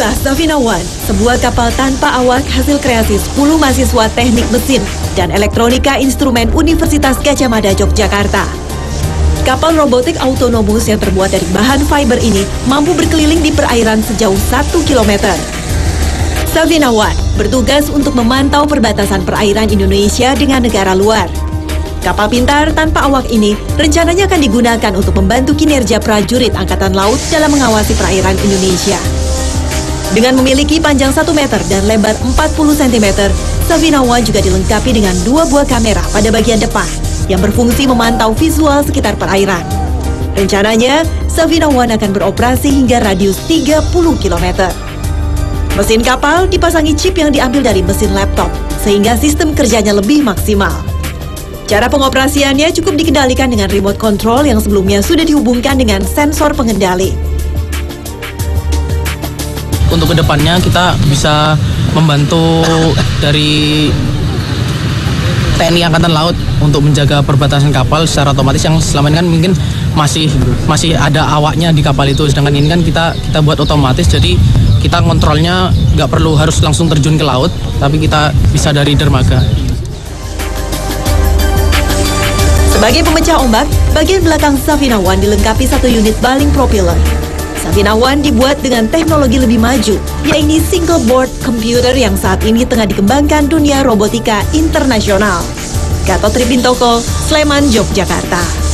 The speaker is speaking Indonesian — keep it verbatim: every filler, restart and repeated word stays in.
Inilah Safina One, sebuah kapal tanpa awak hasil kreasi sepuluh mahasiswa teknik mesin dan elektronika instrumen Universitas Gadjah Mada Yogyakarta. Kapal robotik autonomus yang terbuat dari bahan fiber ini mampu berkeliling di perairan sejauh satu kilometer. Safina One bertugas untuk memantau perbatasan perairan Indonesia dengan negara luar. Kapal pintar tanpa awak ini rencananya akan digunakan untuk membantu kinerja prajurit Angkatan Laut dalam mengawasi perairan Indonesia. Dengan memiliki panjang satu meter dan lebar empat puluh sentimeter, Safina One juga dilengkapi dengan dua buah kamera pada bagian depan yang berfungsi memantau visual sekitar perairan. Rencananya, Safina One akan beroperasi hingga radius tiga puluh kilometer. Mesin kapal dipasangi chip yang diambil dari mesin laptop, sehingga sistem kerjanya lebih maksimal. Cara pengoperasiannya cukup dikendalikan dengan remote control yang sebelumnya sudah dihubungkan dengan sensor pengendali. Untuk kedepannya kita bisa membantu dari T N I Angkatan Laut untuk menjaga perbatasan kapal secara otomatis yang selama ini kan mungkin masih masih ada awaknya di kapal itu, sedangkan ini kan kita kita buat otomatis, jadi kita kontrolnya nggak perlu harus langsung terjun ke laut, tapi kita bisa dari dermaga. Sebagai pemecah ombak, bagian belakang Safina One dilengkapi satu unit baling propeller. Safina One dibuat dengan teknologi lebih maju, yaitu single board computer yang saat ini tengah dikembangkan dunia robotika internasional. Gatot Tripintoko, Sleman, Yogyakarta.